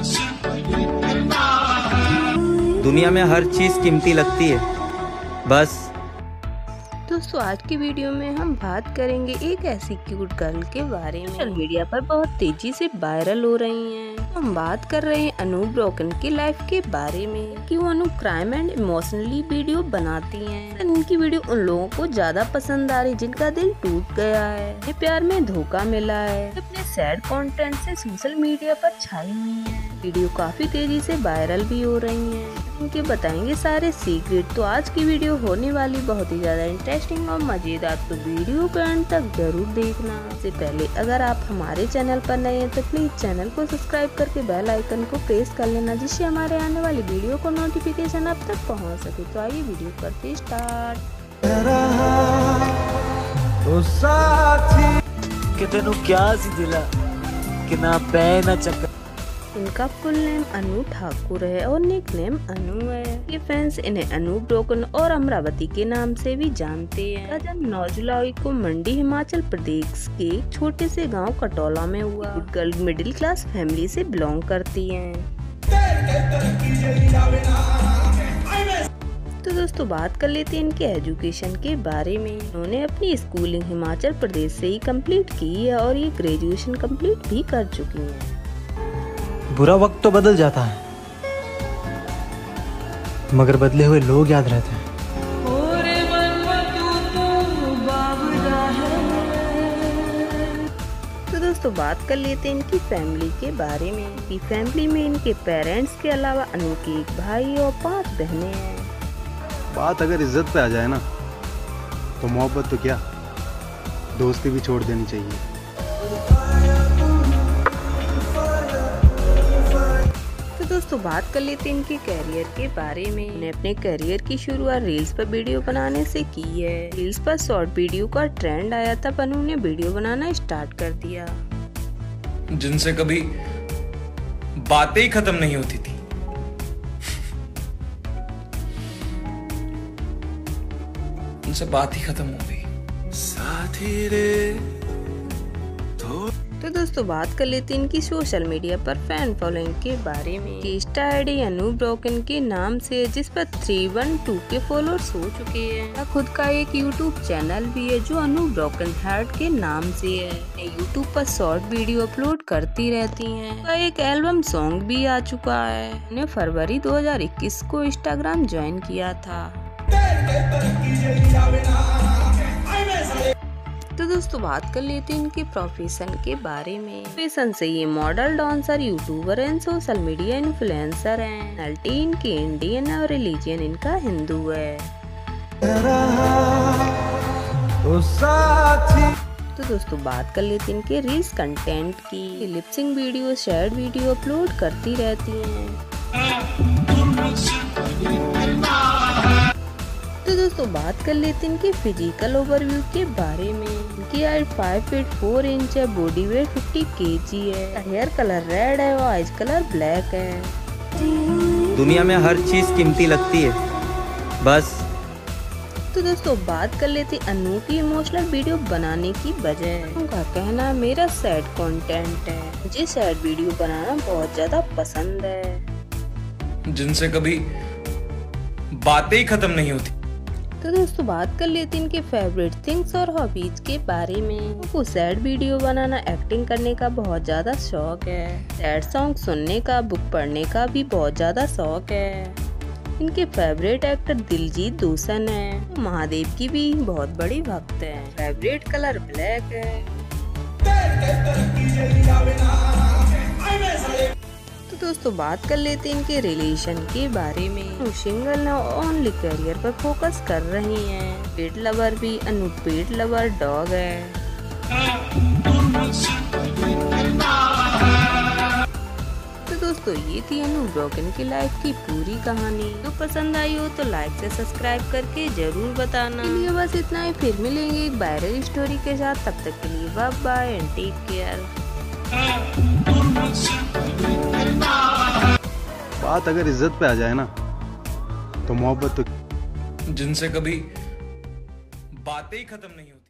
दुनिया में हर चीज कीमती लगती है, बस। दोस्तों आज की वीडियो में हम बात करेंगे एक ऐसी क्यूट गर्ल के बारे में सोशल मीडिया पर बहुत तेजी से वायरल हो रही हैं। हम बात कर रहे हैं अनु ब्रोकन की लाइफ के बारे में कि वो Anu crime and emotionally video बनाती हैं। इनकी वीडियो उन लोगों को ज्यादा पसंद आ रही जिनका दिल टूट गया है, ये प्यार में धोखा मिला है, अपने सैड कंटेंट से सोशल मीडिया पर छाई हुई हैं। वीडियो काफी तेजी से वायरल भी हो रही हैं। इनके बताएंगे सारे सीक्रेट। तो आज की वीडियो होने वाली बहुत ही ज्यादा इंटरेस्टिंग और मजेदार, तो वीडियो को एंड तक जरूर देखना। इससे पहले अगर आप हमारे चैनल पर नए हैं तो प्लीज चैनल को सब्सक्राइब करके बेल आइकन को प्रेस कर लेना, जिससे हमारे आने वाली वीडियो को नोटिफिकेशन आप तक पहुंच सके। तो आइए वीडियो करते स्टार्ट। कि तेनू क्या सी दिला कि ना पै ना चक्कर। इनका फुल नेम अनु ठाकुर है और निक नेम अनु है। ये फैंस इन्हें अनु ब्रोकन और अमरावती के नाम से भी जानते हैं। इनका जन्म 9 जुलाई को मंडी हिमाचल प्रदेश के एक छोटे से गांव कटौला में हुआ। गर्ल मिडिल क्लास फैमिली से बिलोंग करती हैं। तो दोस्तों बात कर लेते हैं इनके एजुकेशन के बारे में। उन्होंने अपनी स्कूलिंग हिमाचल प्रदेश से ही कंप्लीट की है और ये ग्रेजुएशन कंप्लीट भी कर चुकी हैं। बुरा वक्त तो बदल जाता है, मगर बदले हुए लोग याद रहते हैं। तो दोस्तों बात कर लेते हैं इनकी फैमिली के बारे में। इनकी फैमिली में इनके पेरेंट्स के अलावा अनु के एक भाई और 5 बहनें हैं। बात अगर इज्जत पे आ जाए ना, तो मोहब्बत तो क्या, दोस्ती भी छोड़ देनी चाहिए। तो दोस्तों बात कर लेते हैं इनके कैरियर के बारे में। इन्हें अपने कैरियर की शुरुआत रील्स पर वीडियो बनाने से की है। रील्स पर शॉर्ट वीडियो का ट्रेंड आया तब अनु ने वीडियो बनाना स्टार्ट कर दिया, जिनसे कभी बातें ही खत्म नहीं होती थी। उनसे बात ही खत्म हो गई। साथी रे। तो दोस्तों बात कर लेते हैं इनकी सोशल मीडिया पर फैन फॉलोइंग के बारे में। इंस्टा आईडी अनु ब्रोकन के नाम से, जिस पर 312 के फॉलोअर्स हो चुके हैं। खुद का एक यूट्यूब चैनल भी है जो अनु ब्रोकन हार्ट के नाम से है। यूट्यूब पर शॉर्ट वीडियो अपलोड करती रहती हैं। एक एल्बम सॉन्ग भी आ चुका है। उन्हें फरवरी 2021 को इंस्टाग्राम ज्वाइन किया था। तो दोस्तों बात कर लेते हैं इनके प्रोफेशन के बारे में। प्रोफेशन से ये model, dancer, YouTuber and social media influencer हैं। नेशनलिटी इनकी इंडियन और रिलीजन इनका हिंदू है। तो दोस्तों बात कर लेते हैं इनके रील्स कंटेंट की। Lip sync video, short video upload करती रहती हैं। तो दोस्तों बात कर लेते हैं इनके फिजिकल ओवरव्यू के बारे में। इनकी हाइट 5 फीट 4 इंच है, बॉडी वेट 50 kg है, हेयर कलर रेड है और आइज कलर ब्लैक है। दुनिया में हर चीज कीमती लगती है, बस। तो दोस्तों बात कर लेते हैं अनु की इमोशनल वीडियो बनाने की वजह। उनका कहना मेरा सैड कंटेंट है, मुझे सैड वीडियो बनाना बहुत ज्यादा पसंद है, जिनसे कभी बातें ही खत्म नहीं होती। तो दोस्तों बात कर लेते हैं इनके फेवरेट थिंग्स और हॉबीज के बारे में। उनको सैड वीडियो बनाना, एक्टिंग करने का बहुत ज्यादा शौक है। सैड सॉन्ग सुनने का, बुक पढ़ने का भी बहुत ज्यादा शौक है। इनके फेवरेट एक्टर दिलजीत दोसांझ है। महादेव की भी बहुत बड़ी भक्त है। फेवरेट कलर ब्लैक है। तो दोस्तों बात कर लेते हैं इनके रिलेशन के बारे में। अनु सिंगल और ओनली करियर पर फोकस कर रही हैं। पेट लवर भी, अनु पेट लवर डॉग है। तो दोस्तों ये थी अनु ब्रोकन की लाइफ की पूरी कहानी। तो पसंद आई हो तो लाइक से सब्सक्राइब करके जरूर बताना। चलिए बस इतना ही, फिर मिलेंगे एक वायरल स्टोरी के साथ। तब तक के लिए bye bye and take care. बात अगर इज्जत पे आ जाए ना, तो मोहब्बत तो, जिनसे कभी बातें ही खत्म नहीं होती।